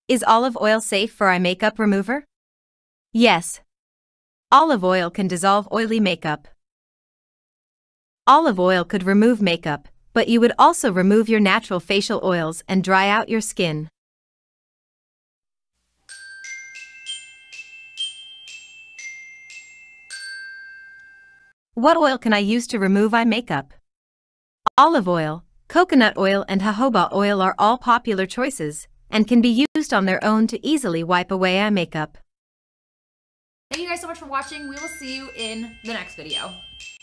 Is olive oil safe for eye makeup remover? Yes. Olive oil can dissolve oily makeup. Olive oil could remove makeup, but you would also remove your natural facial oils and dry out your skin. What oil can I use to remove eye makeup? Olive oil, coconut oil and jojoba oil are all popular choices and can be used on their own to easily wipe away eye makeup. Thank you guys so much for watching. We will see you in the next video.